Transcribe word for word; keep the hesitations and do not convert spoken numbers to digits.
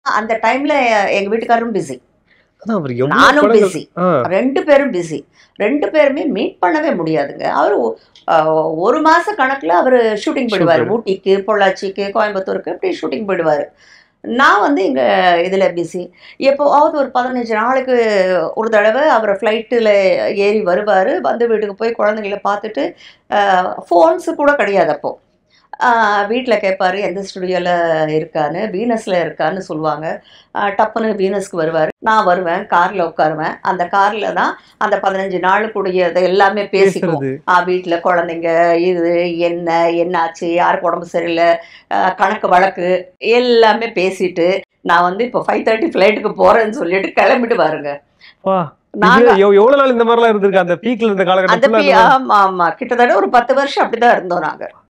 அந்த டைம்ல எங்க வீட்டுக்காரரும் பிஸி, அதான் அவர் எவ்வளவு நானும் படங்கள் பிஸி, ஆ. ரெண்டு பேரும் பிஸி. ரெண்டு பேருமே மீட் பண்ணவே முடியாதுங்க. அவரு அ ஒரு மாச கணக்குல அவரு ஷூட்டிங் போயிடுவாரு. ஷூட்டு. ஊட்டிக்கு, பொள்ளாச்சிக்கு, கோயம்புத்தூருக்கு இப்படி ஷூட்டிங் போயிடுவாரு. நான் வந்து இங்க இதுல பிஸி. எப்போவாவது ஒரு பதினஞ்சு நாளுக்கு ஒரு தடவ அவரு ஃப்ளைட்டுல ஏறி வருவாரு. வந்து வீட்டுக்கு போய் குழந்தைங்கள பார்த்துட்டு, அ ஃபோன்ஸ் கூட கிடையாது அப்போ. ஆ வீட்ல கேட்பாரு, எந்த ஸ்டுடியோல இருக்கான்னு, வீனஸ்ல இருக்கான்னு சொல்லுவாங்க. அ டப்புன்னு வீனஸ்க்கு வருவாரு. நான் வருவேன், கார்ல உட்காருவேன். அந்த கார்ல தான் அந்த பதினஞ்சு நாளுக்குரியது எல்லாமே பேசிக்குவோம். பேசுறது. ஆ வீட்ல குழந்தைங்க, இது என்ன, என்னாச்சு, யாருக்கு உடம்பு சரியில்ல, அ கணக்கு வழக்கு எல்லாமே பேசிட்டு, நான் வந்து இப்போ ஃபைவ் தேர்ட்டி ஃப்ளைட்டுக்கு போறேன்னு சொல்லிட்டு கிளம்பிடுவாருங்க. வா! இது நாங்க எவ் எவ்வளவு நாள் இந்த மாரிலாம் இருந்திருக்கு? அந்த பீக்ல இருந்த காலகட்டம் அந்த ஃபுல்லா பி அந்த மாரி ஆமா, ஆமா. கிட்டத்தட்ட ஒரு பத்து வருஷம் அப்படிதான் இருந்தோம் நாங்க.